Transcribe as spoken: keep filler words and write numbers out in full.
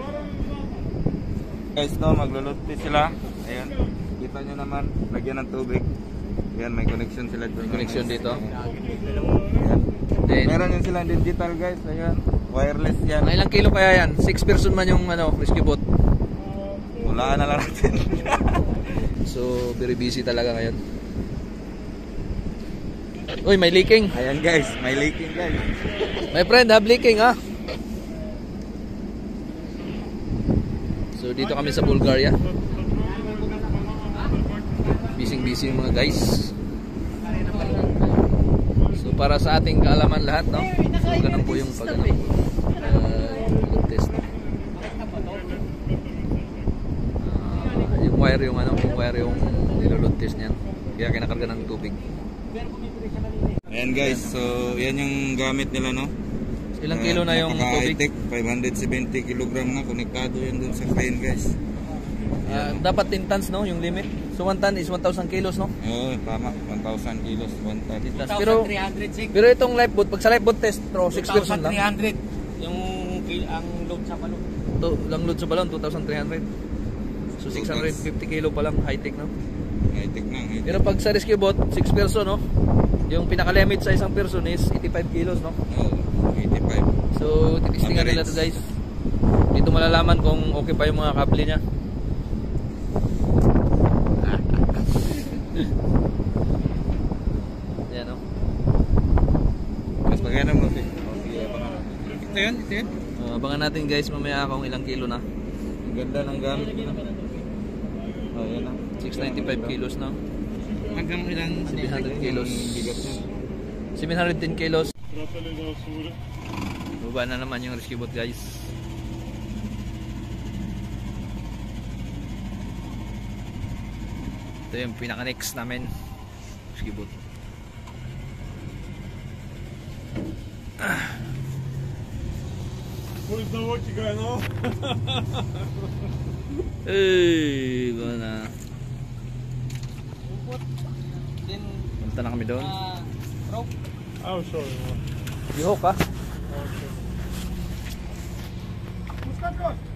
Guys, no, magluluti sila. Ayan, kita nyo naman, lagyan ng tubig. Ayan, may connection sila. May connection dito. Ayan. Then, meron yun sila digital guys. Ayan, wireless yan. Mga ilang kilo kaya yan? six person man yung ano, rescue boat. Hulaan na lang natin. So, very busy talaga ngayon. Uy, may leaking. Ayan guys, may leaking guys. My friend, have leaking ha. So, dito kami sa Bulgaria. Busy-busy yung mga guys. So, para sa ating kaalaman lahat, no? So, ganun po yung pag ano, uh, test. Uh, yung wire yung ano, yung wire yung niloload test niyan. Kaya kinakarga ng tubig. Ayan guys, so yan yung gamit nila, no? Ilang kilo na yung tubig? five hundred seventy kilogram na, konektado yan dun sa crane guys. Uh, dapat ten tons, no? Yung limit. So one ton is one thousand kilos, no? Oo, tama. one thousand kilos, one ton. Pero, pero itong lifeboat, pag sa lifeboat test, pro six person lang. two thousand three hundred yung ang load sa balon. To, lang load sa balon, two thousand three hundred. So six hundred fifty kilo pa lang, high-tech, no? High-tech na, high-tech. Pero pag sa rescue boat, six person, no? Yung pinaka-limit sa isang person is eighty-five kilos, no? Oo, eighty-five. So, titistingan nila to guys. Dito malalaman kung okay pa yung mga kable niya. Yan, no? Mas maganda mo, sige. Ito yun, ito yun. Uh, abangan natin guys mamaya kung ilang kilo na. Ang ganda ng gamit nila. Oh, yan na. six ninety-five kilos na. Hanggang ilang seven hundred kilos. Bigat niya. seven hundred ten kilos. Baba na naman yung rescue boat guys. Ito yung pinaka next namin rescue boat. Eh, gana. Punta na kami doon. Oh, sorry. Bihok ha? Okay.